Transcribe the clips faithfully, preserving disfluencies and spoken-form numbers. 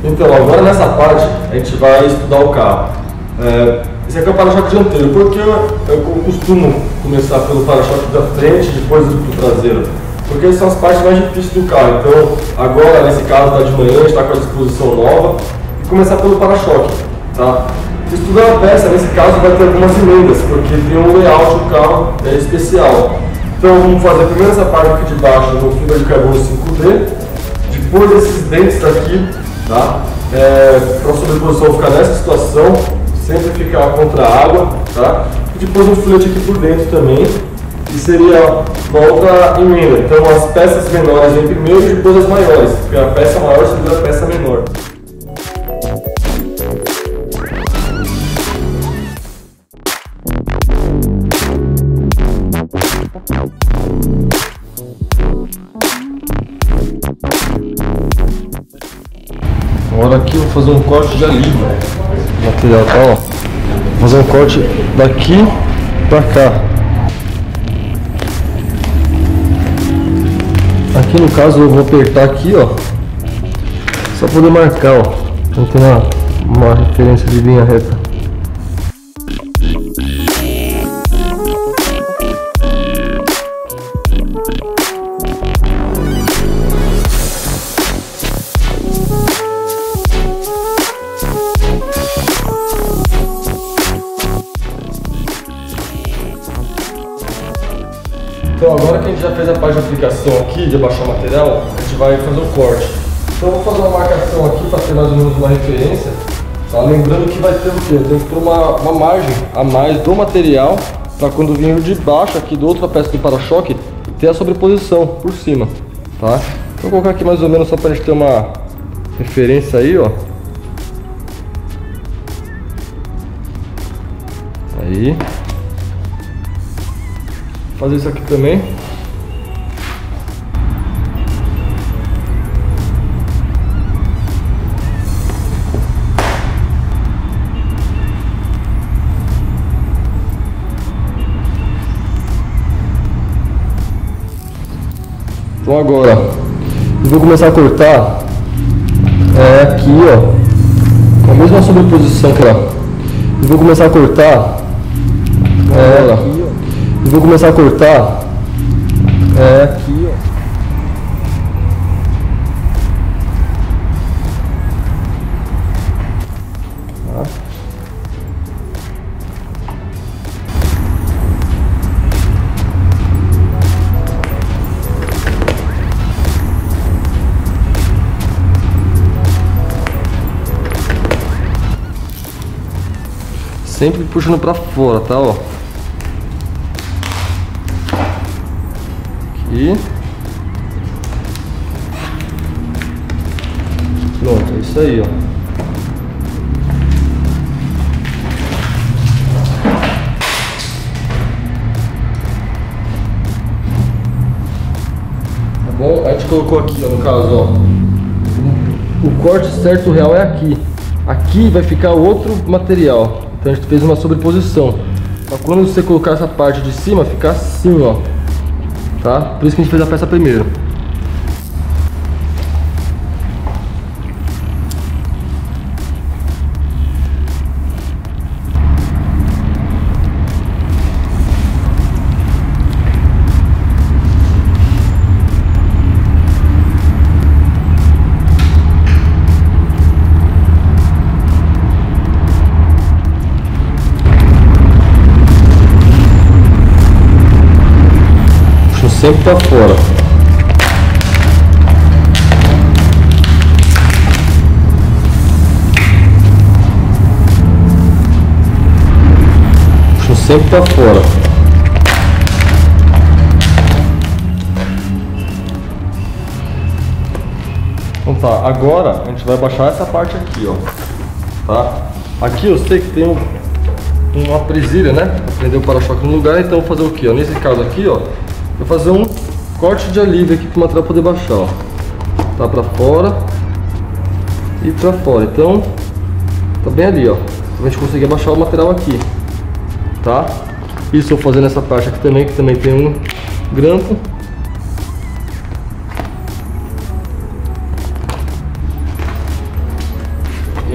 Então, agora nessa parte, a gente vai estudar o carro. É, esse aqui é o para-choque dianteiro. Por que eu, eu costumo começar pelo para-choque da frente e depois do traseiro? Porque são as partes mais difíceis do carro. Então, agora, nesse caso, está de manhã, a gente está com a disposição nova. E começar pelo para-choque, tá? Estudar a peça, nesse caso, vai ter algumas emendas, porque tem um layout do carro é, especial. Então, vamos fazer primeiro essa parte aqui de baixo no fibra de carbono cinco D. Depois esses dentes aqui, tá? É, para a sobreposição ficar nessa situação, sempre ficar contra a água, tá? E depois um filete aqui por dentro também, que seria uma outra emenda. Então as peças menores vêm primeiro e depois as maiores, porque a peça maior segura a peça menor. Agora aqui eu vou fazer um corte de alívio. O material tá, ó. Vou fazer um corte daqui pra cá. Aqui no caso eu vou apertar aqui, ó. Só poder marcar, ó. Então tem uma, uma referência de linha reta. Então agora que a gente já fez a parte de aplicação aqui, de abaixar o material, a gente vai fazer o corte. Então eu vou fazer uma marcação aqui para ter mais ou menos uma referência, tá? Lembrando que vai ter o quê? Tem que ter uma, uma margem a mais do material para quando vir de baixo aqui do outra peça do para-choque ter a sobreposição por cima, tá? Então vou colocar aqui mais ou menos só para a gente ter uma referência aí, ó. Aí. Fazer isso aqui também. Então agora eu vou começar a cortar é, aqui, ó, com a mesma sobreposição que lá. Eu vou começar a cortar é, aqui, ó. Eu vou começar a cortar é, aqui, ó. Tá. Sempre puxando pra fora, tá, ó. E pronto, é isso aí, ó. Tá bom? A gente colocou aqui, ó, no caso, ó, o corte certo real é aqui. Aqui vai ficar outro material. Então a gente fez uma sobreposição. Pra quando você colocar essa parte de cima, ficar assim, ó. Tá? Por isso que a gente fez a peça primeiro. Sempre pra fora. Puxa sempre pra fora. Então tá, agora a gente vai baixar essa parte aqui, ó. Tá? Aqui eu sei que tem um, uma presilha, né? Pra prender o para-choque no lugar, então eu vou fazer o que, ó? Nesse caso aqui, ó. Vou fazer um corte de alívio aqui para o material poder baixar, ó. Tá para fora e para fora. Então, tá bem ali, ó. Pra gente conseguir abaixar o material aqui, tá? Isso eu vou fazer nessa parte aqui também, que também tem um grampo.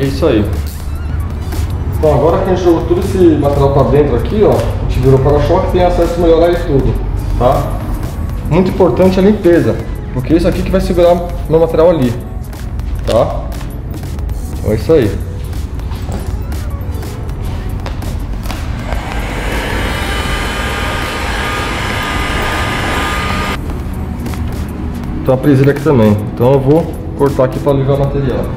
é isso aí. Bom, agora que a gente jogou todo esse material para dentro aqui, ó, a gente virou o para-choque, tem acesso melhor a ele tudo, tá? Muito importante a limpeza, porque isso aqui que vai segurar o meu material ali, tá? Então é isso aí. Tem uma presilha aqui também, então eu vou cortar aqui para aliviar o material.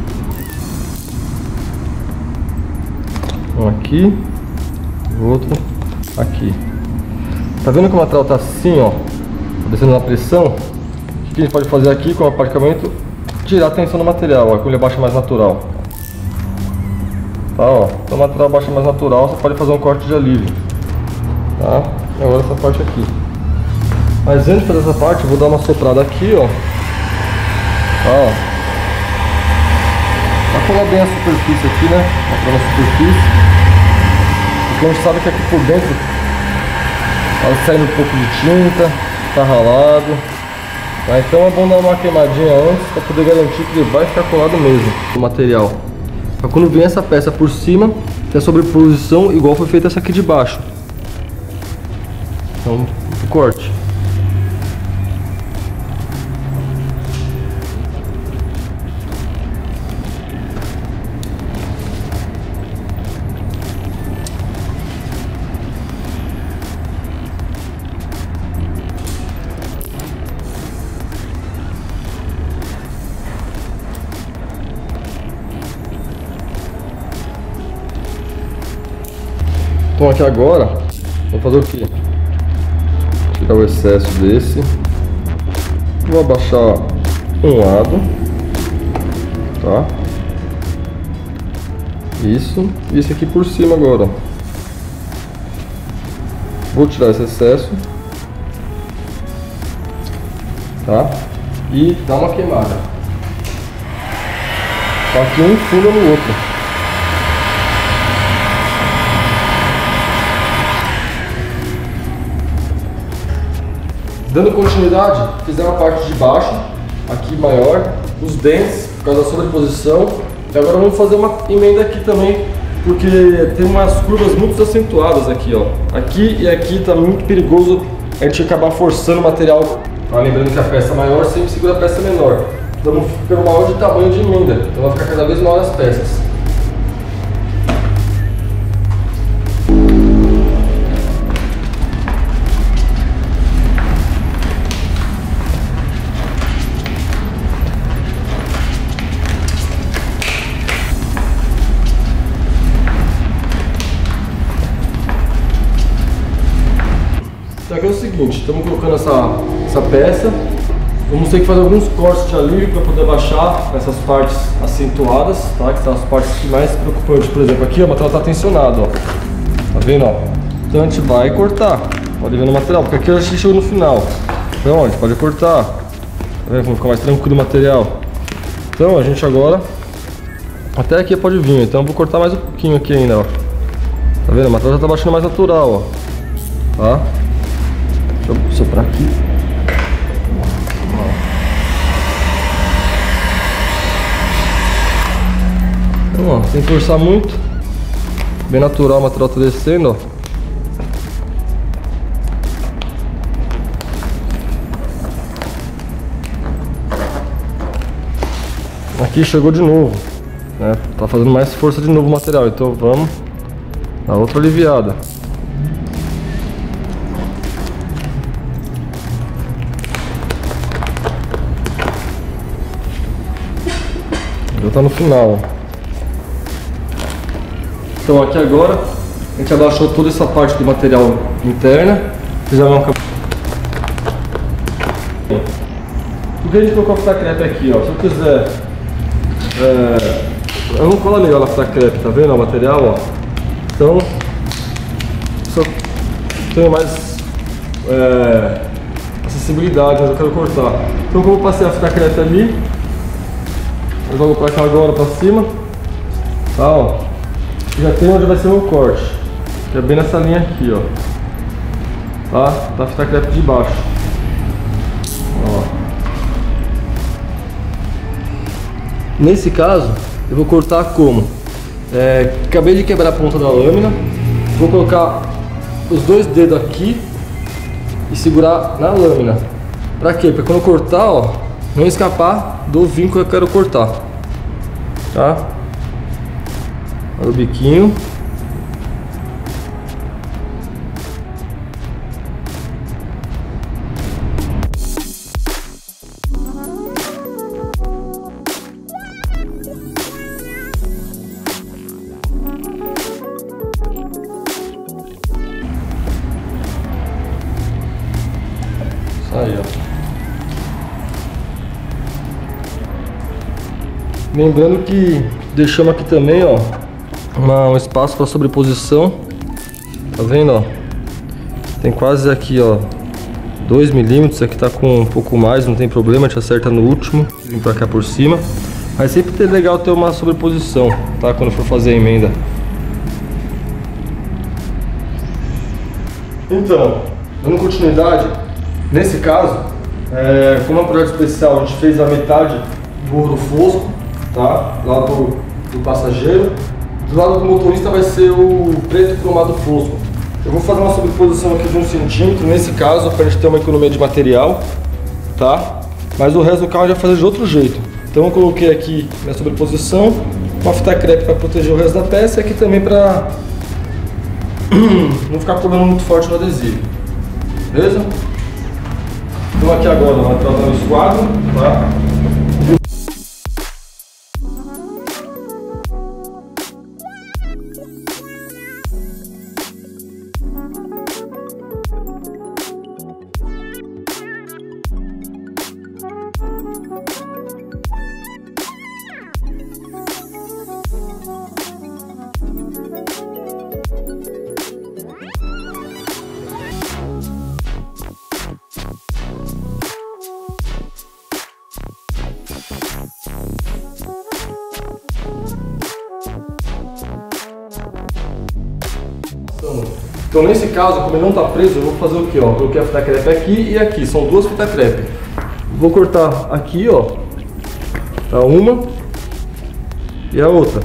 Um aqui, o outro aqui. Tá vendo que o material tá assim, ó, descendo na pressão? O que a gente pode fazer aqui com o aparelhamento? Tirar a tensão do material, ó, que ele baixa mais natural. Tá, ó, então o material baixa mais natural, você pode fazer um corte de alívio. Tá? E agora essa parte aqui. Mas antes de fazer essa parte, eu vou dar uma soprada aqui, ó. Tá, ó. Pra colar bem a superfície aqui, né? Pra a superfície. Porque a gente sabe que aqui por dentro tá saindo um pouco de tinta, tá ralado. Tá? Então é bom dar uma queimadinha antes pra poder garantir que ele vai ficar colado mesmo o material. Pra quando vem essa peça por cima, tem a sobreposição igual foi feita essa aqui de baixo. Então, o corte. Então aqui agora, vou fazer o que? Tirar o excesso desse. Vou abaixar um lado. Tá? Isso. E esse aqui por cima agora. Vou tirar esse excesso. Tá? E dar uma queimada. Tá aqui um funda no outro. Dando continuidade, fizemos a parte de baixo, aqui maior, os dentes, por causa da sobreposição. E agora vamos fazer uma emenda aqui também, porque tem umas curvas muito acentuadas aqui, ó. Aqui e aqui tá muito perigoso a gente acabar forçando o material. Ah, lembrando que a peça maior sempre segura a peça menor. Então vamos pelo maior de tamanho de emenda, então vai ficar cada vez maior as peças. Então aqui é o seguinte, estamos colocando essa, essa peça, vamos ter que fazer alguns cortes de alívio para poder baixar essas partes acentuadas, tá? Que são as partes mais preocupantes. Por exemplo, aqui ó, o material está tensionado, ó. Tá vendo, ó? Então a gente vai cortar, pode ver no material, porque aqui a gente chegou no final. Então ó, a gente pode cortar, tá vendo como fica mais tranquilo o material. Então a gente agora, até aqui pode vir, então eu vou cortar mais um pouquinho aqui ainda, ó. Tá vendo, o material já está baixando mais natural, ó. Tá? Deixa eu soprar aqui. Então, ó, sem forçar muito. Bem natural, o material tá descendo, ó. Aqui chegou de novo, né? Tá fazendo mais força de novo o material, então vamos dar outra aliviada. Já tá no final. Então aqui agora a gente abaixou toda essa parte do material interna. Fizemos um... Por que a gente colocou a fita crepe aqui, ó? Se eu quiser é... eu não colo legal a fita crepe, tá vendo o material, ó? Então se eu tenho mais é... acessibilidade, mas eu quero cortar. Então como eu passei a fita crepe ali, eu jogo pra cá agora, pra cima. Tá, ó. Já tem onde vai ser o corte. Que é bem nessa linha aqui, ó. Tá? Tá a fita crepe de baixo. Ó. Nesse caso, eu vou cortar como? É, acabei de quebrar a ponta da lâmina, vou colocar os dois dedos aqui e segurar na lâmina. Pra quê? Pra quando eu cortar, ó, não escapar do vinco que eu quero cortar. Tá? Olha o biquinho. Aí, ó. Lembrando que deixamos aqui também, ó, uma, um espaço para sobreposição. Tá vendo, ó? Tem quase aqui, ó, dois milímetros. Aqui tá com um pouco mais, não tem problema, a gente acerta no último. Vem pra cá por cima. Mas sempre é legal ter uma sobreposição, tá? Quando for fazer a emenda. Então, dando continuidade, nesse caso, é, como é um projeto especial, a gente fez a metade do ouro fosco, tá? Lá do, do passageiro. Do lado do motorista vai ser o preto cromado fosco. Eu vou fazer uma sobreposição aqui de um centímetro, nesse caso, para a gente ter uma economia de material, tá? Mas o resto do carro a gente vai fazer de outro jeito. Então eu coloquei aqui minha sobreposição, uma fita crepe para proteger o resto da peça e aqui também para não ficar colando muito forte no adesivo. Beleza? Então aqui agora vai tratar o esquadro, tá? Então nesse caso, como ele não está preso, eu vou fazer o que? Ó, coloquei a fita crepe aqui e aqui, são duas fitas crepe. Vou cortar aqui, ó, tá, uma e a outra.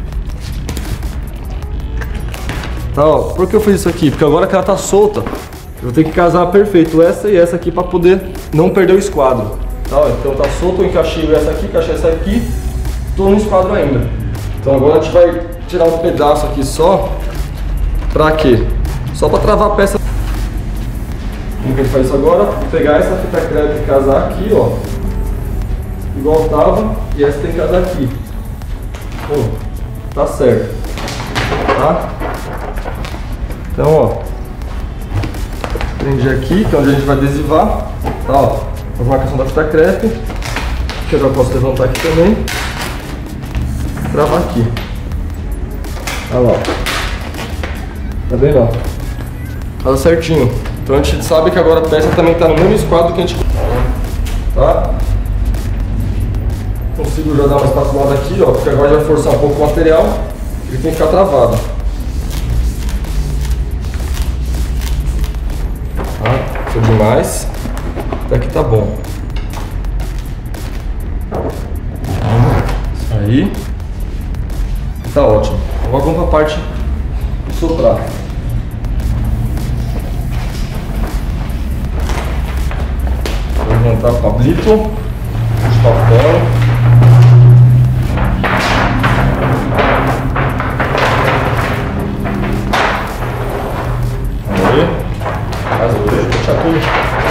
Tá, ó, por que eu fiz isso aqui? Porque agora que ela tá solta, eu vou ter que casar perfeito essa e essa aqui para poder não perder o esquadro. Tá, ó, então tá solto, eu encaixei essa aqui, encaixei essa aqui, tô no esquadro ainda. Então agora a gente vai tirar um pedaço aqui só. Pra quê? Só para travar a peça. Como que a gente faz isso agora? Vou pegar essa fita crepe e casar aqui, ó. Igual tava. E essa tem que casar aqui. Pô, tá certo. Tá? Então, ó. Prende aqui, que é onde a gente vai adesivar. Tá, ó. A marcação da fita crepe. Que eu já posso levantar aqui também. Travar aqui. Olha lá, ó. Tá vendo, ó? Tá certinho. Então a gente sabe que agora a peça também tá no mesmo esquadro que a gente... Tá? Consigo já dar uma espatulada aqui, ó, porque agora vai forçar um pouco o material. Ele tem que ficar travado. Tá? Foi demais. Até aqui tá bom. Isso aí. Tá ótimo. Agora vamos pra parte de soprar. Vou levantar o palito, puxar o pano. Aí, faz o dedo, puxa tudo.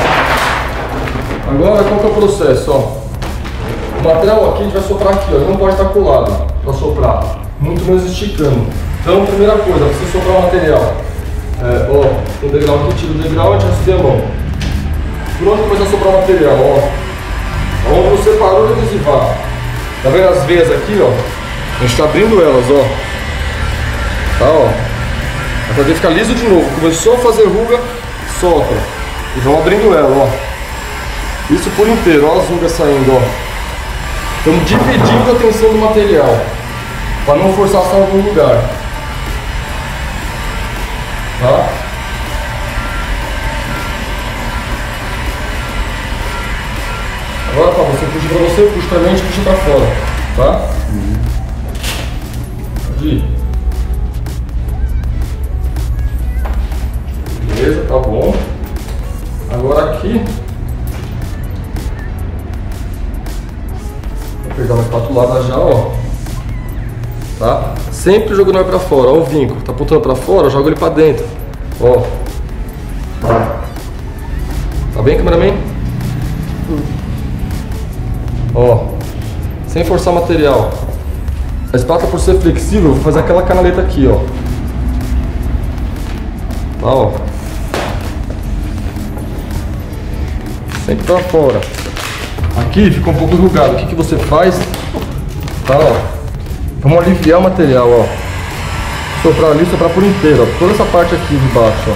Agora qual que é o processo? Ó? O material aqui a gente vai soprar aqui, ó. Ele não pode estar colado para soprar, muito menos esticando. Então, primeira coisa, para você soprar o material, é, ó, o degrau aqui, tira o degrau e a gente associa a mão. Pronto, começa a soprar o material, ó. Onde você parou de adesivar. Tá vendo as veias aqui, ó? A gente tá abrindo elas, ó. Tá, ó. Vai fazer ficar liso de novo. Começou a fazer ruga, sopra. E vamos abrindo ela, ó. Isso por inteiro, ó, as rugas saindo, ó. Estamos dividindo a tensão do material, para não forçar só em algum lugar. Tá? Agora, tá, você puxa pra você, puxa pra mim, a gente puxa pra fora. Tá? Uhum. ir. Beleza, tá bom. Agora aqui, vou pegar uma espatulada já, ó. Tá? Sempre jogando ele pra fora, ó o vinco. Tá apontando pra fora, joga ele pra dentro. Ó. Tá bem, cameraman? Ó. Sem forçar o material. A espátula, por ser flexível, eu vou fazer aquela canaleta aqui, ó. Tá, ó. Sempre pra fora. Aqui fica um pouco enrugado. O que que você faz? Tá, ó. Vamos aliviar o material, ó. Soprar ali, soprar por inteiro, ó. Toda essa parte aqui de baixo, ó.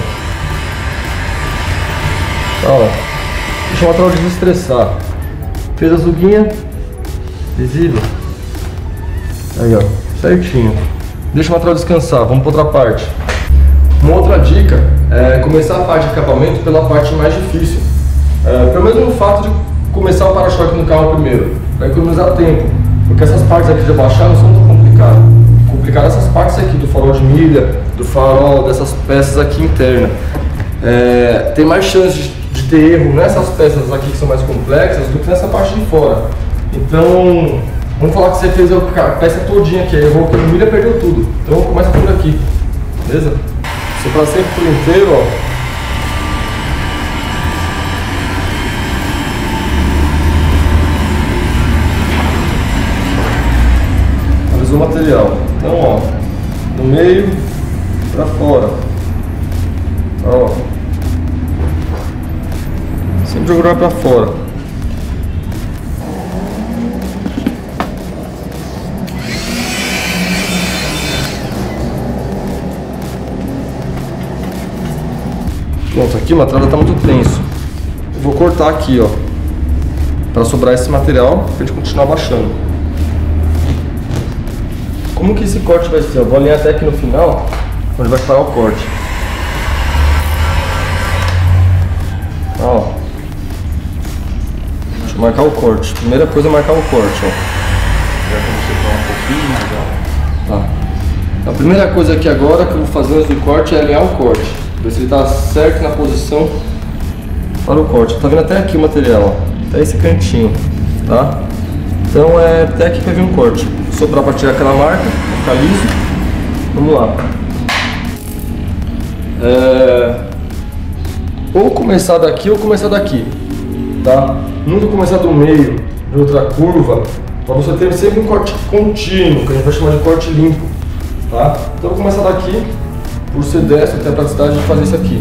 Tá, ó. Deixa o material desestressar. Fez a zuguinha. Visível. Aí, ó. Certinho. Deixa o material descansar. Vamos para outra parte. Uma outra dica é começar a parte de acabamento pela parte mais difícil. É, pelo menos no fato de começar o para-choque no carro primeiro, para economizar tempo, porque essas partes aqui de abaixar não são tão complicadas. Complicado essas partes aqui do farol de milha, do farol, dessas peças aqui internas. É, tem mais chance de, de ter erro nessas peças aqui que são mais complexas do que nessa parte de fora. Então, vamos falar que você fez a peça todinha aqui, errou que a milha, perdeu tudo. Então começa por aqui, beleza? Soprar sempre por inteiro, ó. O material. Então, ó, no meio para fora. Ó. Sempre jogar para fora. Pronto, aqui o material está muito tenso. Eu vou cortar aqui, ó, para sobrar esse material para a gente continuar baixando. Como que esse corte vai ser? Eu vou alinhar até aqui no final, onde vai parar o corte. Ó. Deixa eu marcar o corte. Primeira coisa é marcar o corte, ó. Já que você tá um pouquinho mais alto. Tá. A primeira coisa aqui agora que eu vou fazer antes do corte é alinhar o corte. Ver se ele tá certo na posição para o corte. Tá vendo até aqui o material, ó. Até esse cantinho, tá? Então é até aqui que vai vir um corte. Soprar para tirar aquela marca, pra ficar liso. Vamos lá. É... Ou começar daqui ou começar daqui, tá? Nunca começar do meio, de outra curva, para você ter sempre um corte contínuo, que a gente vai chamar de corte limpo, tá? Então eu vou começar daqui, por ser destro, ter a praticidade de fazer isso aqui.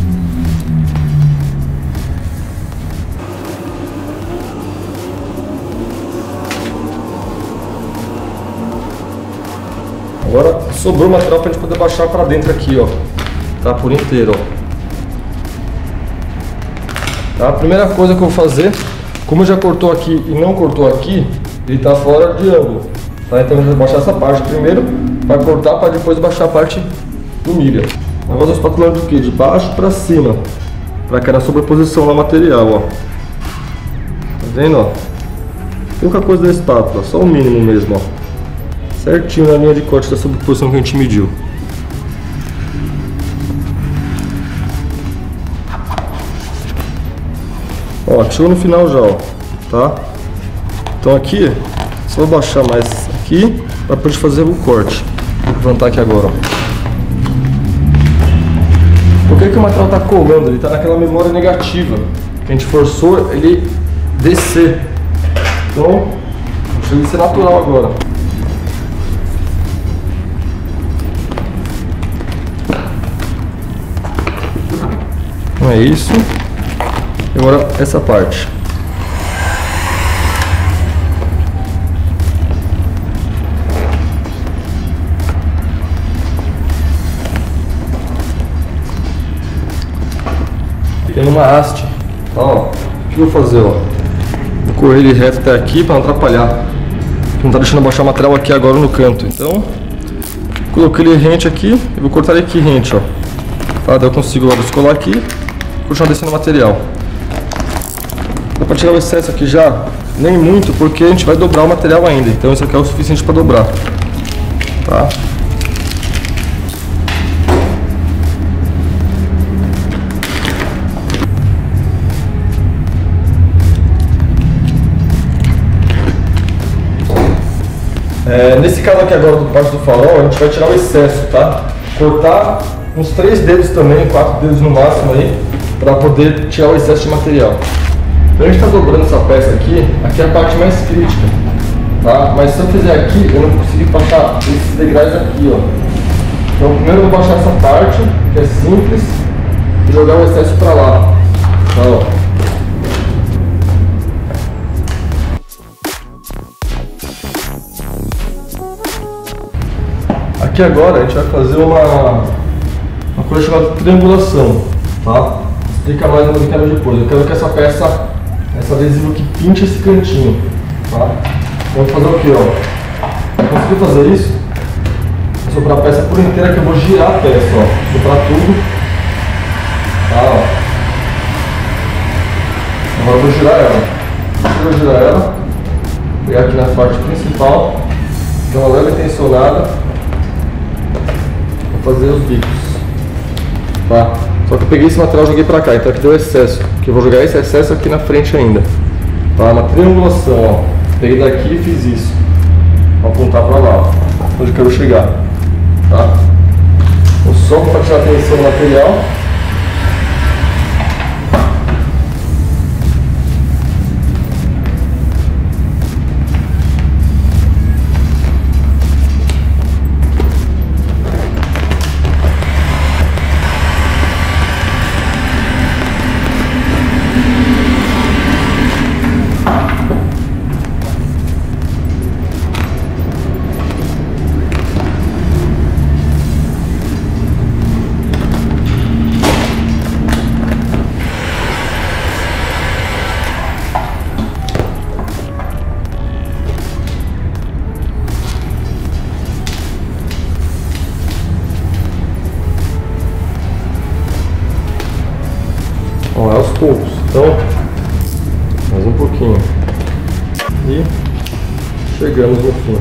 Agora sobrou o material para a gente poder baixar para dentro aqui, ó, tá? Por inteiro, ó. Tá? A primeira coisa que eu vou fazer, como já cortou aqui e não cortou aqui, ele tá fora de ângulo, tá? Então eu vou baixar essa parte primeiro, para cortar, para depois baixar a parte do milha. Agora eu estou espatulando do que? De baixo para cima, para que na sobreposição no material, ó. Tá vendo, ó? Pouca coisa da espátula, só o mínimo mesmo, ó. Certinho na linha de corte da sobreposição que a gente mediu. Ó, aqui chegou no final já, ó, tá? Então aqui, só vou baixar mais aqui para depois fazer o corte. Vou levantar aqui agora, ó. Por que que o material tá colando? Ele tá naquela memória negativa que a gente forçou ele descer. Então, deixa ele ser natural agora. Então é isso. Agora essa parte. Tem uma haste. Ó, o que eu vou fazer, ó? Vou correr ele reto até aqui para não atrapalhar. Não tá deixando baixar o material aqui agora no canto. Então, coloquei ele rente aqui e vou cortar ele aqui rente, ó. Tá, daí eu consigo logo descolar aqui e continuar descendo o material. Dá para tirar o excesso aqui já? Nem muito, porque a gente vai dobrar o material ainda. Então isso aqui é o suficiente para dobrar. Tá? É, nesse caso aqui agora do parte do farol, a gente vai tirar o excesso, tá? Cortar uns três dedos também, quatro dedos no máximo aí, para poder tirar o excesso de material. Então a gente está dobrando essa peça aqui, aqui é a parte mais crítica, tá? Mas se eu fizer aqui, eu não vou conseguir baixar esses degraus aqui, ó. Então primeiro eu vou baixar essa parte, que é simples, e jogar o excesso para lá, tá? Ó. Aqui agora a gente vai fazer uma, uma coisa chamada triangulação, tá? Vou explicar mais no quero depois. Eu quero que essa peça, essa adesivo aqui pinte esse cantinho, tá? Então, vou fazer o que, ó? Para conseguir fazer isso, vou soprar a peça por inteira, que eu vou girar a peça, ó. Soprar tudo, tá? Ó. Agora eu vou girar ela. Eu vou girar ela, pegar aqui na parte principal, dar uma leve tensionada. Fazer os bicos, tá? Só que eu peguei esse material e joguei pra cá, então aqui deu excesso, que eu vou jogar esse excesso aqui na frente ainda, tá? Uma triangulação, ó. Peguei daqui e fiz isso, vou apontar pra lá, ó, onde eu quero chegar, tá? Eu sopro pra tirar a tensão do material. Ó, é aos poucos, então mais um pouquinho e chegamos no fim,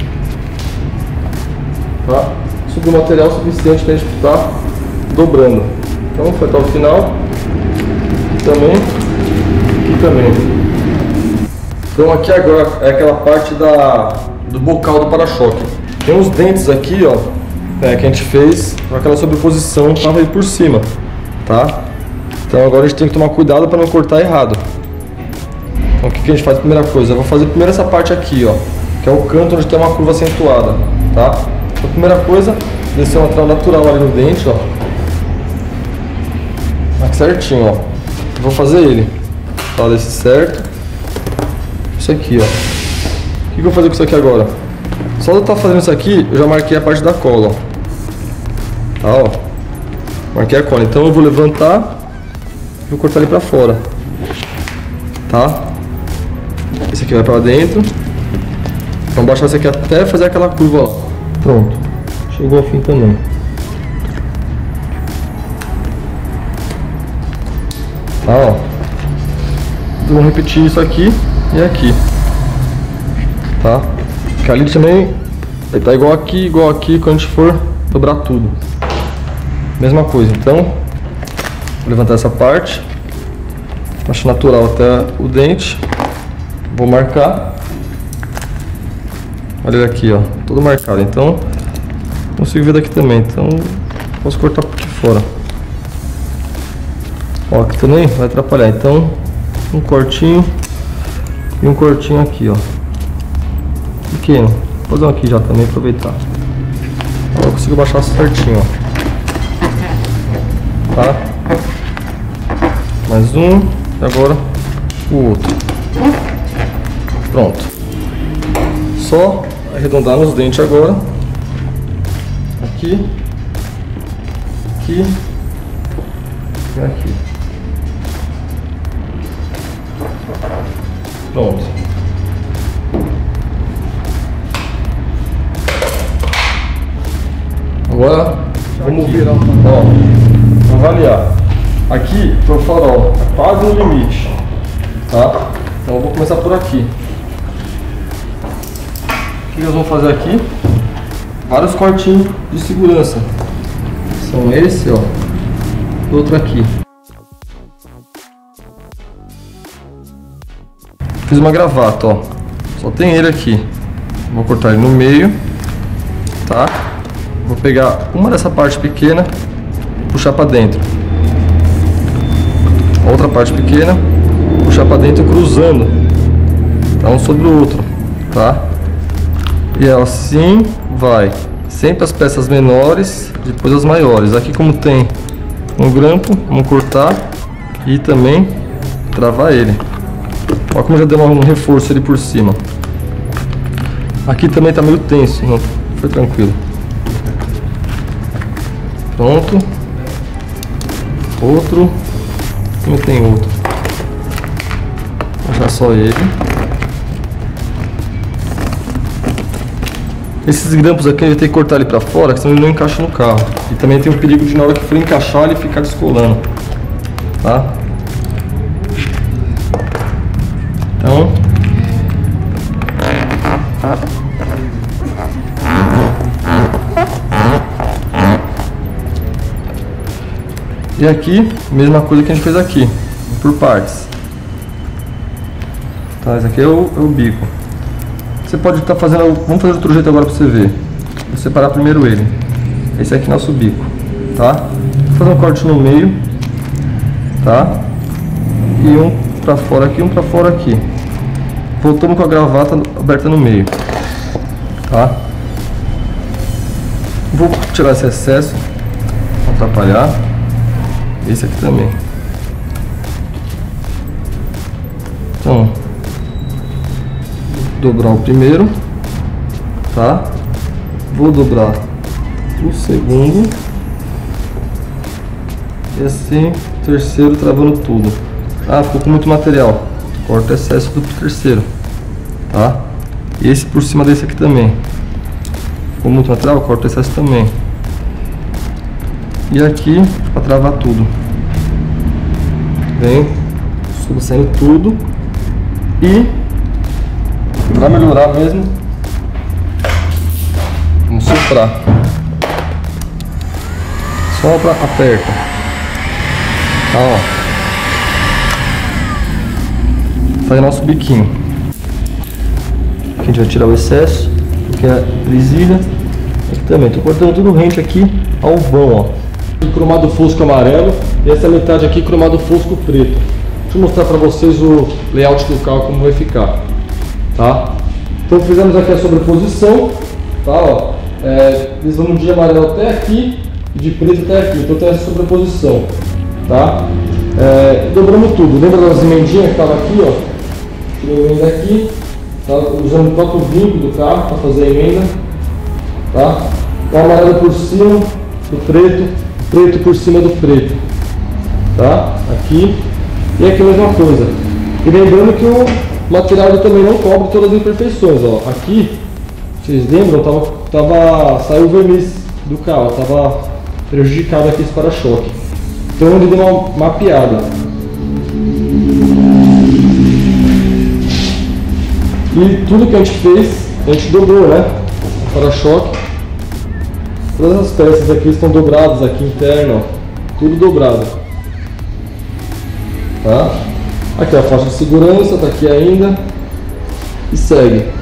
tá? Subiu o material suficiente para a gente estar dobrando, então foi até o final, aqui também, aqui também. Então aqui agora é aquela parte da, do bocal do para-choque, tem uns dentes aqui, ó, é, que a gente fez com aquela sobreposição que estava aí por cima, tá? Então agora a gente tem que tomar cuidado para não cortar errado. Então o que, que a gente faz? Primeira coisa, eu vou fazer primeiro essa parte aqui, ó, que é o canto onde tem uma curva acentuada, tá? Então a primeira coisa, descer o material natural ali no dente, ó, aqui certinho, ó. Eu vou fazer ele, tá? Desse certo. Isso aqui, ó. O que, que eu vou fazer com isso aqui agora? Só de eu estar fazendo isso aqui, eu já marquei a parte da cola, ó. Tá, ó. Marquei a cola, então eu vou levantar. Vou cortar ele pra fora, tá? Esse aqui vai pra dentro. Vamos baixar esse aqui até fazer aquela curva, ó. Pronto, chegou ao fim também. Tá, ó. Vamos repetir isso aqui e aqui, tá? Porque ali também vai estar igual aqui, igual aqui, quando a gente for dobrar tudo. Mesma coisa, então vou levantar essa parte, baixo natural até o dente, vou marcar, olha ele aqui, ó, todo marcado, então consigo ver daqui também, então posso cortar por aqui fora, ó, aqui também vai atrapalhar, então um cortinho e um cortinho aqui, ó, pequeno, vou fazer um aqui já também, aproveitar, agora eu consigo baixar certinho, ó. Tá? Mais um, e agora o outro. Pronto. Só arredondar nos dentes agora. Aqui, aqui e aqui. Pronto. Agora vamos virar, ó, avaliar. Aqui foi o farol, quase no limite, tá? Então eu vou começar por aqui. O que nós vamos fazer aqui? Vários cortinhos de segurança. São esse, ó, e outro aqui. Fiz uma gravata, ó. Só tem ele aqui. Vou cortar ele no meio, tá? Vou pegar uma dessa parte pequena e puxar para dentro. Outra parte pequena, puxar para dentro cruzando, tá? Um sobre o outro, tá? E assim vai. Sempre as peças menores, depois as maiores. Aqui como tem um grampo, vamos cortar e também travar ele. Olha como já deu um reforço ali por cima. Aqui também tá meio tenso, não foi tranquilo. Pronto. Outro. Como tem outro. Vou deixar só ele. Esses grampos aqui eu vou ter que cortar ele pra fora, senão ele não encaixa no carro. E também tem o perigo de na hora que for encaixar ele ficar descolando. Tá? Então. E aqui, mesma coisa que a gente fez aqui, por partes. Tá, esse aqui é o, é o bico. Você pode estar fazendo, vamos fazer de outro jeito agora para você ver. Vou separar primeiro ele. Esse aqui é nosso bico, tá? Vou fazer um corte no meio, tá? E um para fora aqui, um para fora aqui. Voltamos com a gravata aberta no meio, tá? Vou tirar esse excesso, não atrapalhar. Esse aqui também. Então, vou dobrar o primeiro, tá? Vou dobrar o segundo e assim o terceiro, travando tudo. Ah, ficou com muito material. Corta o excesso do terceiro, tá? E esse por cima desse aqui também. Ficou muito material, corta o excesso também. E aqui para travar tudo. Vem saindo tudo. E para melhorar mesmo, vamos soprar. Sopra, aperta. Tá, ó. Faz nosso biquinho. Aqui a gente vai tirar o excesso, porque é presilha. Aqui também, tô cortando tudo rente aqui ao vão, ó. Cromado fosco amarelo e essa metade aqui cromado fosco preto. Deixa eu mostrar para vocês o layout do carro, como vai ficar, tá? Então fizemos aqui a sobreposição, tá? Ó, é, eles vão de amarelo até aqui e de preto até aqui, então tem essa sobreposição, tá? É, dobramos tudo. Lembra das emendinhas que estavam aqui, ó? Tirei a emenda aqui, tá? Usando o próprio vínculo do carro para fazer a emenda, tá? O amarelo por cima do preto, preto por cima do preto, tá? Aqui e aqui a mesma coisa. E lembrando que o material também não cobre todas as imperfeições, ó. Aqui, vocês lembram, tava, tava saiu o verniz do carro, tava prejudicado aqui esse para-choque. Então ele deu uma mapeada. E tudo que a gente fez, a gente dobrou, né? O para-choque. Todas as peças aqui estão dobradas aqui interno, ó, tudo dobrado, tá? Aqui a faixa de segurança, tá aqui ainda e segue.